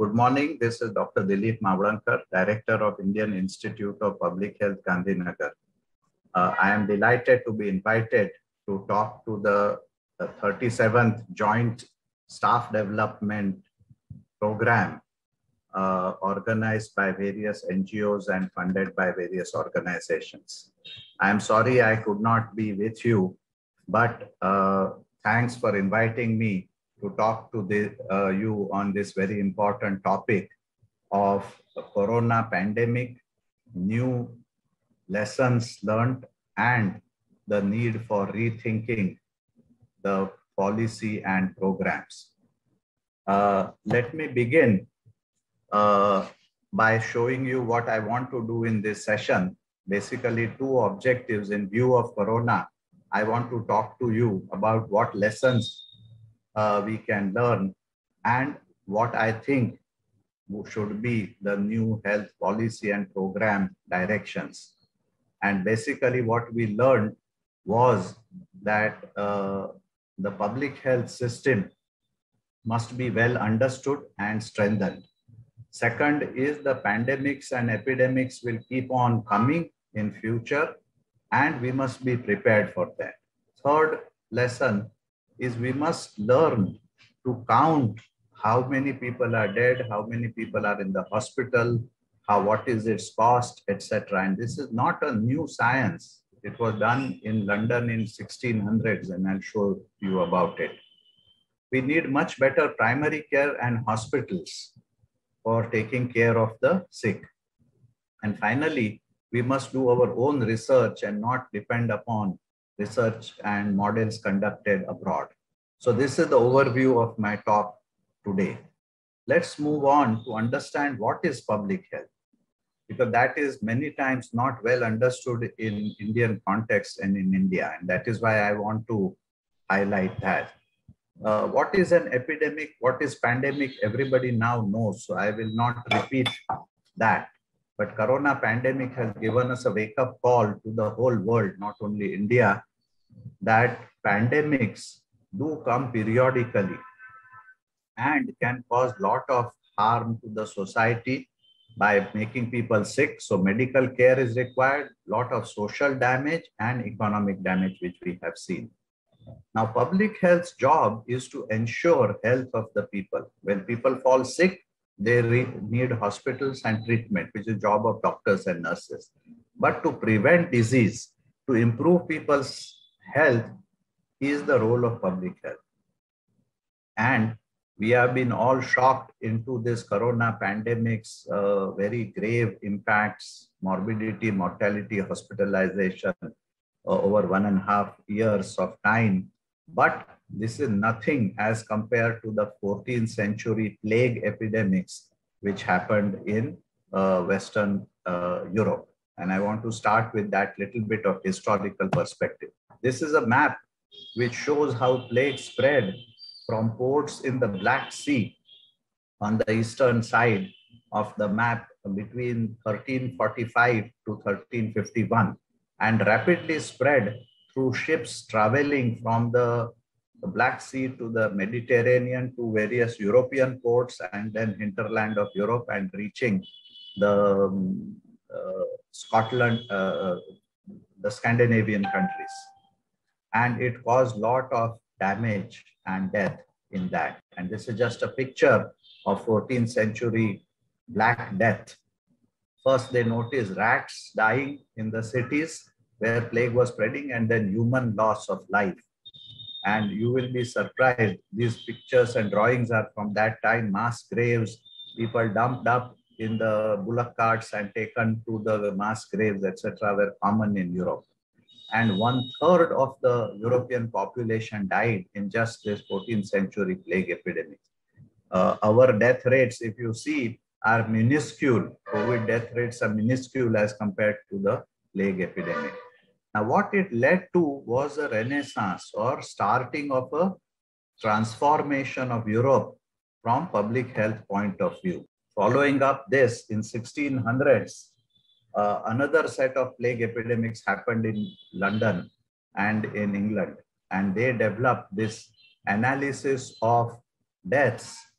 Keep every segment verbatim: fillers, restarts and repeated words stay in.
Good morning. This is Doctor Dilip Mavlankar, Director of Indian Institute of Public Health, Gandhinagar. Uh, I am delighted to be invited to talk to the, the thirty-seventh Joint Staff Development Program uh, organized by various N G Os and funded by various organizations. I am sorry I could not be with you, but uh, thanks for inviting me to talk to the, uh, you on this very important topic of the corona pandemic, new lessons learned, and the need for rethinking the policy and programs. Uh, let me begin uh, by showing you what I want to do in this session. Basically, two objectives in view of corona. I want to talk to you about what lessons uh, we can learn and what I think should be the new health policy and program directions. And basically what we learned was that uh, the public health system must be well understood and strengthened. Second is the pandemics and epidemics will keep on coming in future and we must be prepared for that. Third lesson is we must learn to count how many people are dead, how many people are in the hospital, how, what is its cost, et cetera. And this is not a new science. It was done in London in sixteen hundreds, and I'll show you about it. We need much better primary care and hospitals for taking care of the sick. And finally, we must do our own research and not depend upon research and models conducted abroad. So this is the overview of my talk today. Let's move on to understand what is public health, because that is many times not well understood in Indian context and in India. And that is why I want to highlight that. Uh, what is an epidemic? What is pandemic? Everybody now knows, so I will not repeat that. But corona pandemic has given us a wake-up call to the whole world, not only India, that pandemics do come periodically and can cause a lot of harm to the society by making people sick. So medical care is required, a lot of social damage and economic damage, which we have seen. Now, public health's job is to ensure health of the people. When people fall sick, they need hospitals and treatment, which is the job of doctors and nurses. But to prevent disease, to improve people's health, is the role of public health. And we have been all shocked into this corona pandemic's uh, very grave impacts, morbidity, mortality, hospitalization, uh, over one and a half years of time. But this is nothing as compared to the fourteenth century plague epidemics, which happened in uh, Western uh, Europe. And I want to start with that little bit of historical perspective. This is a map which shows how plague spread from ports in the Black Sea on the eastern side of the map between thirteen forty-five to thirteen fifty-one, and rapidly spread through ships traveling from the, the Black Sea to the Mediterranean to various European ports and then hinterland of Europe and reaching the um, uh, Scotland, uh, the Scandinavian countries. And it caused a lot of damage and death in that. And this is just a picture of fourteenth century Black Death. First, they noticed rats dying in the cities where plague was spreading, and then human loss of life. And you will be surprised, these pictures and drawings are from that time, mass graves, people dumped up in the bullock carts and taken to the mass graves, et cetera, were common in Europe. And one third of the European population died in just this fourteenth century plague epidemic. Uh, our death rates, if you see, are minuscule. COVID death rates are minuscule as compared to the plague epidemic. Now, what it led to was a renaissance or starting of a transformation of Europe from public health point of view. Following up this, in sixteen hundreds, Uh, another set of plague epidemics happened in London and in England, and they developed this analysis of deaths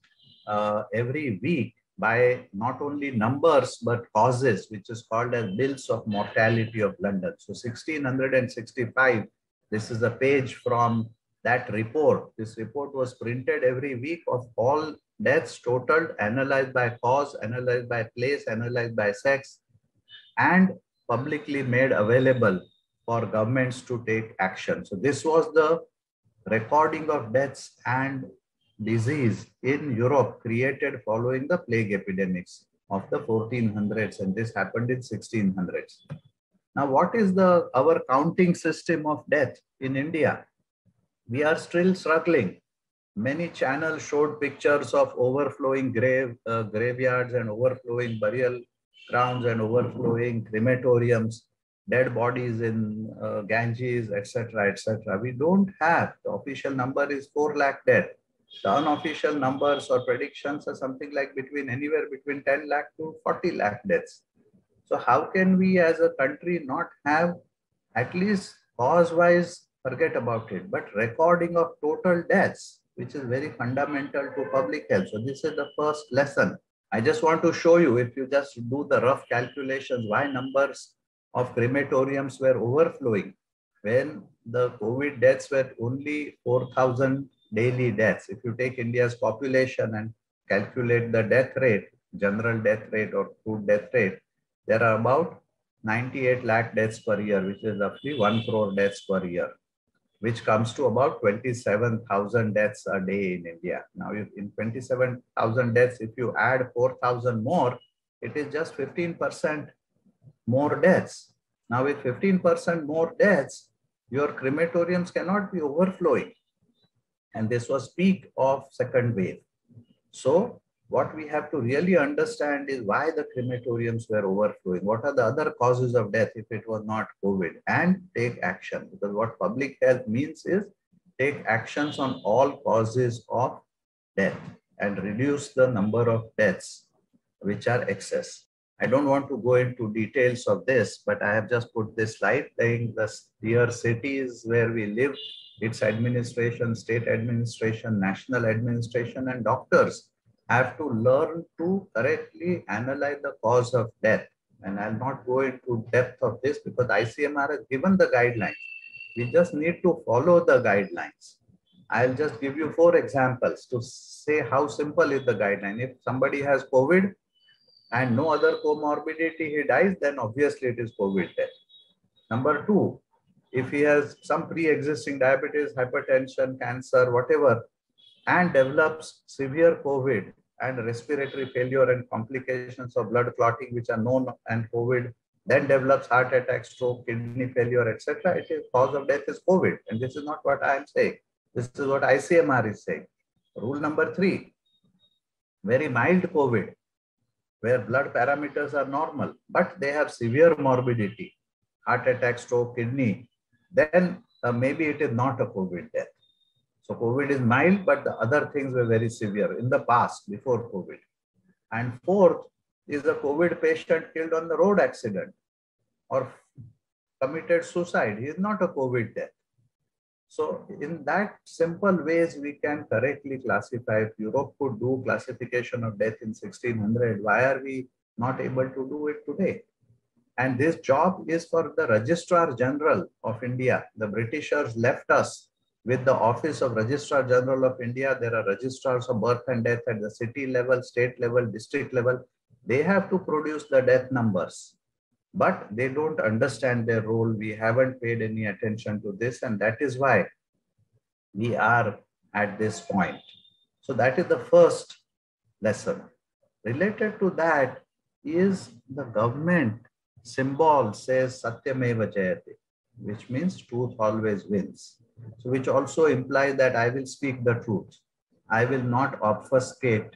uh, every week by not only numbers but causes, which is called as bills of mortality of London. So sixteen sixty-five, this is a page from that report. This report was printed every week of all deaths totaled, analyzed by cause, analyzed by place, analyzed by sex, and publicly made available for governments to take action. So this was the recording of deaths and disease in Europe created following the plague epidemics of the fourteen hundreds, and this happened in sixteen hundreds. Now, what is the our counting system of death in India? We are still struggling. Many channels showed pictures of overflowing grave uh, graveyards and overflowing burial grounds and overflowing crematoriums, dead bodies in uh, Ganges, et cetera, et cetera. We don't have, the official number is four lakh dead. The unofficial numbers or predictions are something like between anywhere between ten lakh to forty lakh deaths. So how can we as a country not have at least cause-wise, forget about it, but recording of total deaths, which is very fundamental to public health. So this is the first lesson. I just want to show you, if you just do the rough calculations, why numbers of crematoriums were overflowing when the COVID deaths were only four thousand daily deaths. If you take India's population and calculate the death rate, general death rate or crude death rate, there are about ninety-eight lakh deaths per year, which is roughly one crore deaths per year, which comes to about twenty-seven thousand deaths a day in India. Now, if in twenty-seven thousand deaths, if you add four thousand more, it is just fifteen percent more deaths. Now, with fifteen percent more deaths, your crematoriums cannot be overflowing. And this was peak of second wave. So what we have to really understand is why the crematoriums were overflowing. What are the other causes of death if it was not COVID? And take action. Because what public health means is take actions on all causes of death and reduce the number of deaths which are excess. I don't want to go into details of this, but I have just put this slide saying the tier cities where we live, its administration, state administration, national administration, and doctors have to learn to correctly analyze the cause of death. And I'll not go into depth of this because I C M R has given the guidelines. We just need to follow the guidelines. I'll just give you four examples to say how simple is the guideline. If somebody has COVID and no other comorbidity, he dies, then obviously it is COVID death. Number two, if he has some pre-existing diabetes, hypertension, cancer, whatever, and develops severe COVID and respiratory failure and complications of blood clotting, which are known, and COVID, then develops heart attack, stroke, kidney failure, et cetera. It is cause of death is COVID. And this is not what I am saying. This is what I C M R is saying. Rule number three, very mild COVID, where blood parameters are normal, but they have severe morbidity, heart attack, stroke, kidney, then uh, maybe it is not a COVID death. So COVID is mild, but the other things were very severe in the past, before COVID. And fourth is a COVID patient killed on the road accident or committed suicide. He is not a COVID death. So in that simple ways, we can correctly classify. If Europe could do classification of death in sixteen hundred, why are we not able to do it today? And this job is for the Registrar General of India. The Britishers left us with the Office of Registrar General of India. There are registrars of birth and death at the city level, state level, district level. They have to produce the death numbers, but they don't understand their role. We haven't paid any attention to this, and that is why we are at this point. So that is the first lesson. Related to that is the government symbol says Satyameva Jayate, which means truth always wins. So which also implies that I will speak the truth. I will not obfuscate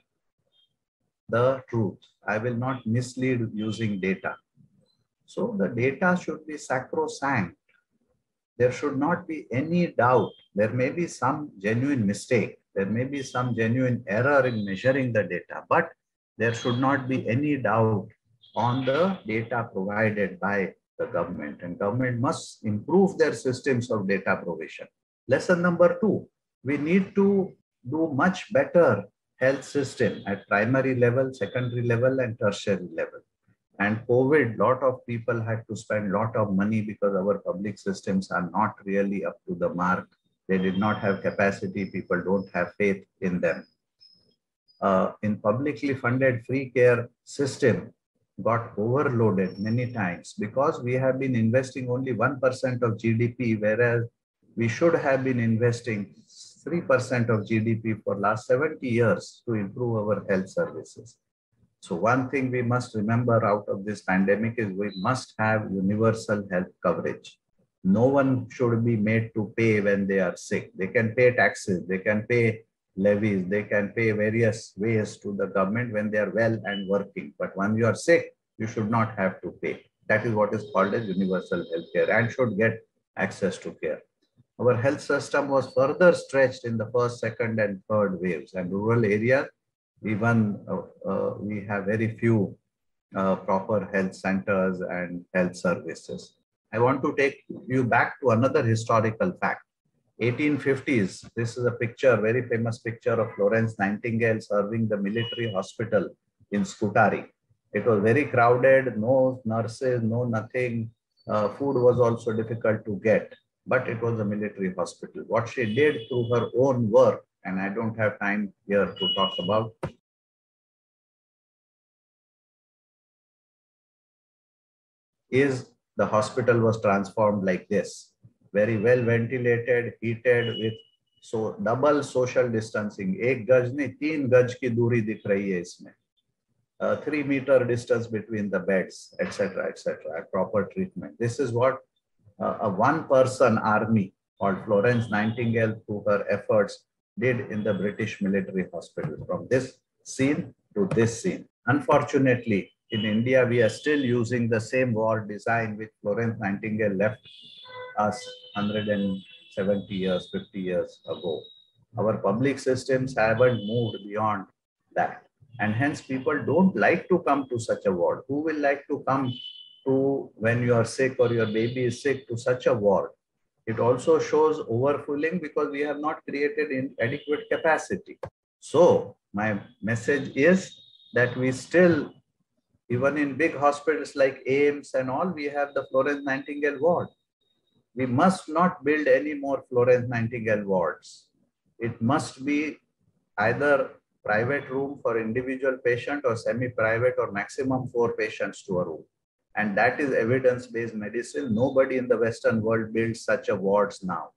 the truth. I will not mislead using data. So the data should be sacrosanct. There should not be any doubt. There may be some genuine mistake. There may be some genuine error in measuring the data, but there should not be any doubt on the data provided by the government, and government must improve their systems of data provision. Lesson number two, we need to do much better health system at primary level, secondary level, and tertiary level. And COVID, lot of people had to spend a lot of money because our public systems are not really up to the mark. They did not have capacity. People don't have faith in them. Uh, in publicly funded free care system got overloaded many times because we have been investing only one percent of G D P, whereas we should have been investing three percent of G D P for last seventy years to improve our health services. So one thing we must remember out of this pandemic is we must have universal health coverage. No one should be made to pay when they are sick. They can pay taxes, they can pay levies, they can pay various ways to the government when they are well and working. But when you are sick, you should not have to pay. That is what is called as universal health care and should get access to care. Our health system was further stretched in the first, second, and third waves, and rural areas, even uh, uh, we have very few uh, proper health centers and health services. I want to take you back to another historical fact. eighteen fifties, this is a picture, very famous picture of Florence Nightingale serving the military hospital in Scutari. It was very crowded, no nurses, no nothing. Uh, food was also difficult to get, but it was a military hospital. What she did through her own work, and I don't have time here to talk about, is the hospital was transformed like this. Very well ventilated, heated with so double social distancing. एक गज नहीं, तीन गज की दूरी दिख रही है इसमें. Uh, three meter distance between the beds, et cetera, et cetera. Proper treatment. This is what uh, a one-person army called Florence Nightingale, through her efforts, did in the British military hospital. From this scene to this scene. Unfortunately, in India, we are still using the same ward design which Florence Nightingale left us one hundred seventy years, fifty years ago. Our public systems haven't moved beyond that. And hence people don't like to come to such a ward. Who will like to come to, when you are sick or your baby is sick, to such a ward? It also shows overfilling because we have not created in adequate capacity. So my message is that we still, even in big hospitals like AIIMS and all, we have the Florence Nightingale ward. We must not build any more Florence Nightingale wards. It must be either private room for individual patient or semi-private or maximum four patients to a room. And that is evidence-based medicine. Nobody in the Western world builds such a wards now.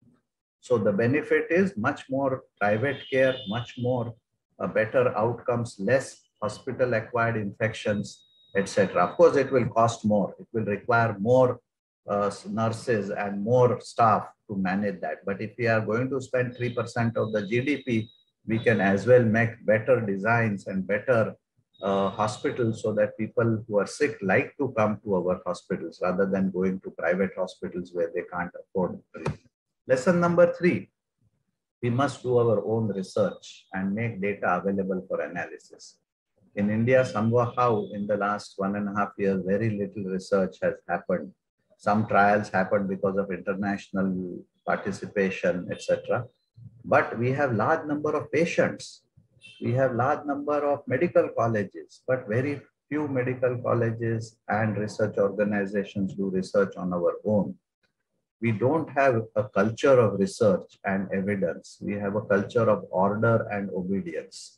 So the benefit is much more private care, much more uh, better outcomes, less hospital-acquired infections, et cetera. Of course, it will cost more. It will require more uh, nurses and more staff to manage that. But if we are going to spend three percent of the G D P, we can as well make better designs and better uh, hospitals so that people who are sick like to come to our hospitals rather than going to private hospitals where they can't afford treatment. Lesson number three, we must do our own research and make data available for analysis. In India, somehow in the last one and a half years, very little research has happened. Some trials happened because of international participation, et cetera. But we have large number of patients. We have large number of medical colleges, but very few medical colleges and research organizations do research on our own. We don't have a culture of research and evidence. We have a culture of order and obedience.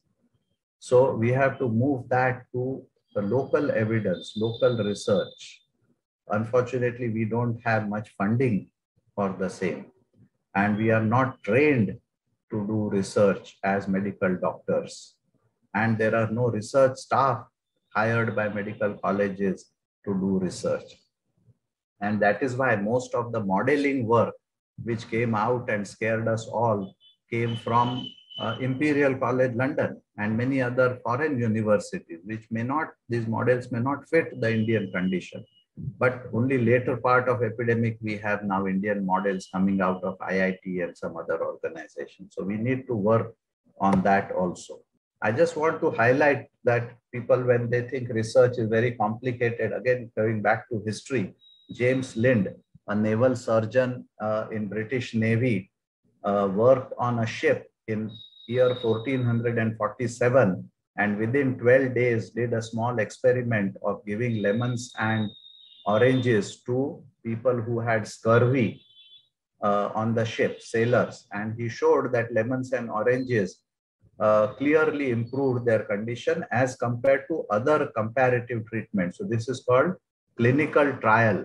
So we have to move that to the local evidence, local research. Unfortunately, we don't have much funding for the same. And we are not trained to do research as medical doctors. And there are no research staff hired by medical colleges to do research. And that is why most of the modeling work which came out and scared us all came from uh, Imperial College London and many other foreign universities, which may not, these models may not fit the Indian condition. But only later part of epidemic, we have now Indian models coming out of I I T and some other organizations. So we need to work on that also. I just want to highlight that people, when they think research is very complicated, again, going back to history, James Lind, a naval surgeon uh, in British Navy, uh, worked on a ship in year fourteen forty-seven, and within twelve days did a small experiment of giving lemons and oranges to people who had scurvy uh, on the ship, sailors. And he showed that lemons and oranges uh, clearly improved their condition as compared to other comparative treatments. So this is called clinical trial,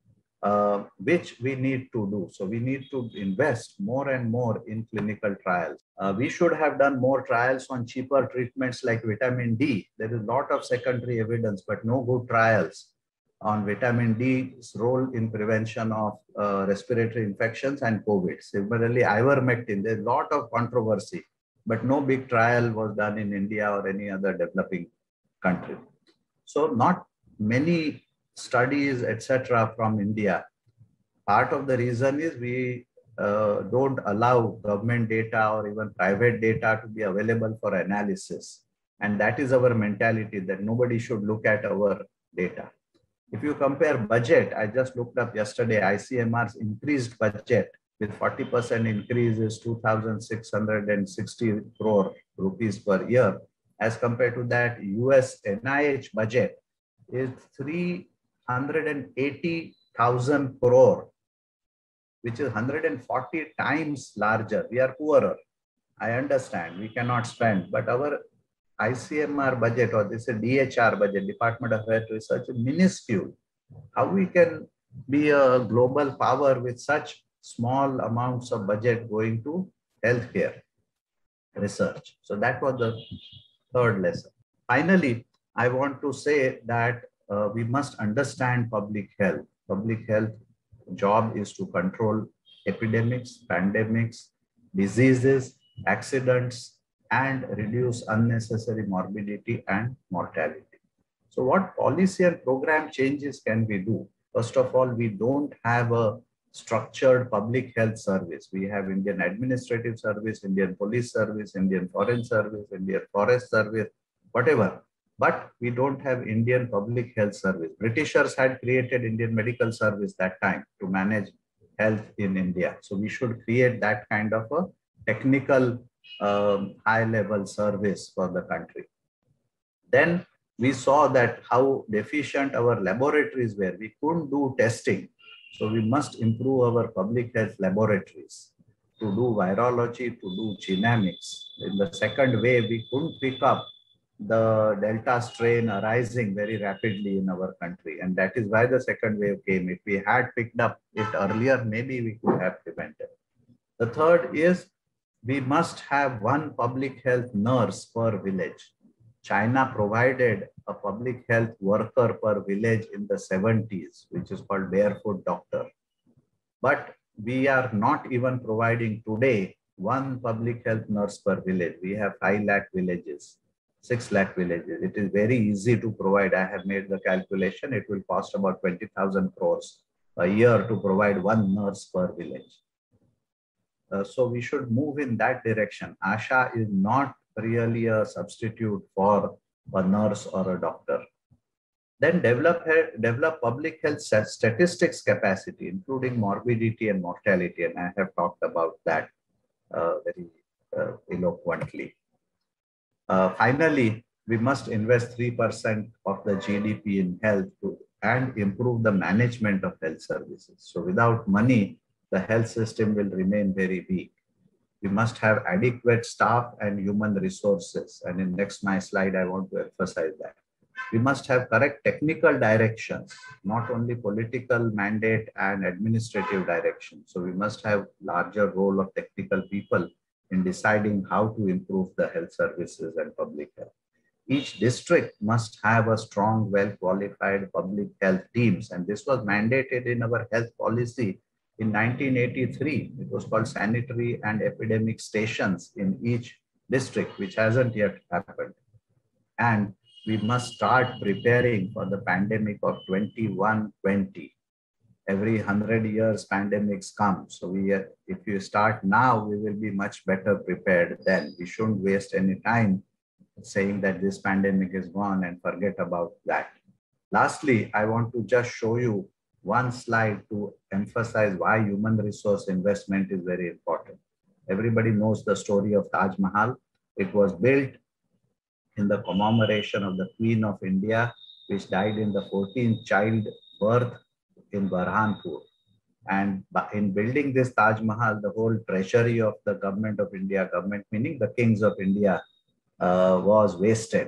uh, which we need to do. So we need to invest more and more in clinical trials. Uh, we should have done more trials on cheaper treatments like vitamin D. There is a lot of secondary evidence, but no good trials on vitamin D's role in prevention of uh, respiratory infections and COVID. Similarly, ivermectin, there's a lot of controversy, but no big trial was done in India or any other developing country. So not many studies, et cetera from India. Part of the reason is we uh, don't allow government data or even private data to be available for analysis. And that is our mentality, that nobody should look at our data. If you compare budget, I just looked up yesterday, I C M R's increased budget with forty percent increase is two thousand six hundred sixty crore rupees per year. As compared to that, U S N I H budget is three hundred eighty thousand crore, which is one hundred forty times larger. We are poorer. I understand we cannot spend, but our I C M R budget, or this is D H R budget, Department of Health Research, is minuscule. How we can be a global power with such small amounts of budget going to healthcare research? So that was the third lesson. Finally, I want to say that uh, we must understand public health. Public health job is to control epidemics, pandemics, diseases, accidents, and reduce unnecessary morbidity and mortality. So what policy and program changes can we do? First of all, we don't have a structured public health service. We have Indian Administrative Service, Indian Police Service, Indian Foreign Service, Indian Forest Service, whatever. But we don't have Indian Public Health Service. Britishers had created Indian Medical Service that time to manage health in India. So we should create that kind of a technical um, high-level service for the country. Then we saw that how deficient our laboratories were. We couldn't do testing. So we must improve our public health laboratories to do virology, to do genomics. In the second wave, we couldn't pick up the Delta strain arising very rapidly in our country. And that is why the second wave came. If we had picked up it earlier, maybe we could have prevented. The third is we must have one public health nurse per village. China provided a public health worker per village in the seventies, which is called barefoot doctor. But we are not even providing today one public health nurse per village. We have five lakh villages, six lakh villages. It is very easy to provide. I have made the calculation. It will cost about twenty thousand crores a year to provide one nurse per village. Uh, so we should move in that direction. ASHA is not really a substitute for a nurse or a doctor. Then develop, develop public health statistics capacity, including morbidity and mortality. And I have talked about that uh, very uh, eloquently. Uh, finally, we must invest three percent of the G D P in health to, and improve the management of health services. So without money, the health system will remain very weak. We must have adequate staff and human resources. And in next my slide, I want to emphasize that. We must have correct technical directions, not only political mandate and administrative direction. So we must have larger role of technical people in deciding how to improve the health services and public health. Each district must have a strong, well-qualified public health teams. And this was mandated in our health policy in nineteen eighty-three. It was called sanitary and epidemic stations in each district, which hasn't yet happened. And we must start preparing for the pandemic of twenty-one twenty. Every one hundred years pandemics come. So we, if you start now, we will be much better prepared then. We shouldn't waste any time saying that this pandemic is gone and forget about that. Lastly, I want to just show you one slide to emphasize why human resource investment is very important. Everybody knows the story of Taj Mahal. It was built in the commemoration of the Queen of India, which died in the fourteenth childbirth in Burhanpur. And in building this Taj Mahal, the whole treasury of the government of India, government meaning the kings of India, uh, was wasted.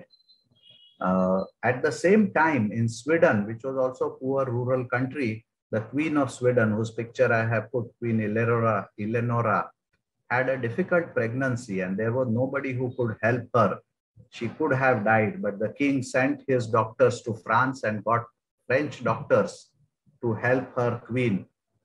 Uh, at the same time, in Sweden, which was also a poor rural country, the Queen of Sweden, whose picture I have put, Queen Eleonora, Eleonora, had a difficult pregnancy and there was nobody who could help her. She could have died, but the king sent his doctors to France and got French doctors to help her queen,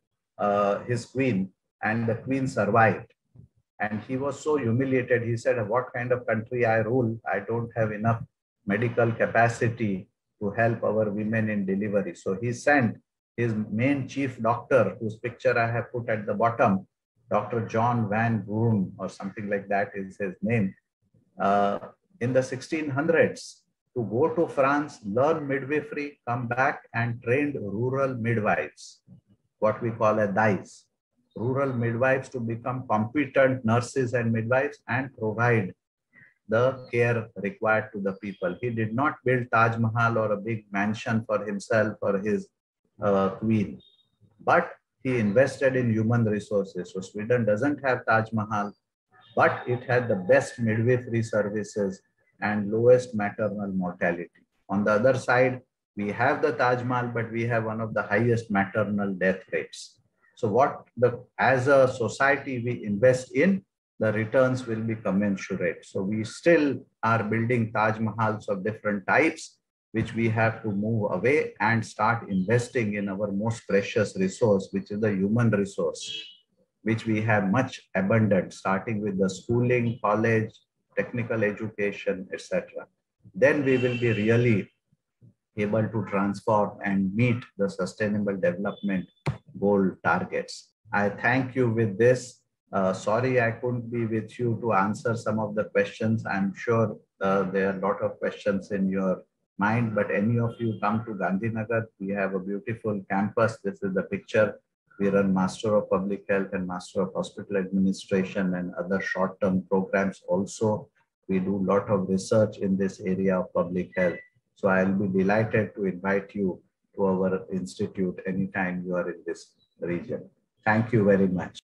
uh, his queen, and the queen survived. And he was so humiliated. He said, what kind of country I rule? I don't have enough medical capacity to help our women in delivery. So he sent his main chief doctor, whose picture I have put at the bottom, Doctor John Van Groen, or something like that is his name, uh, in the sixteen hundreds to go to France, learn midwifery, come back and trained rural midwives, what we call a D I S, rural midwives, to become competent nurses and midwives and provide the care required to the people. He did not build Taj Mahal or a big mansion for himself or his uh, queen, but he invested in human resources. So Sweden doesn't have Taj Mahal, but it had the best midwifery services and lowest maternal mortality. On the other side, we have the Taj Mahal, but we have one of the highest maternal death rates. So what the, as a society we invest in, the returns will be commensurate. So we still are building Taj Mahals of different types, which we have to move away and start investing in our most precious resource, which is the human resource, which we have much abundant, starting with the schooling, college, technical education, et cetera. Then we will be really able to transform and meet the sustainable development goal targets. I thank you with this. Uh, sorry, I couldn't be with you to answer some of the questions. I'm sure uh, there are a lot of questions in your mind, but any of you come to Gandhinagar, we have a beautiful campus. This is the picture. We run Master of Public Health and Master of Hospital Administration and other short-term programs also. We do a lot of research in this area of public health. So I'll be delighted to invite you to our institute anytime you are in this region. Thank you very much.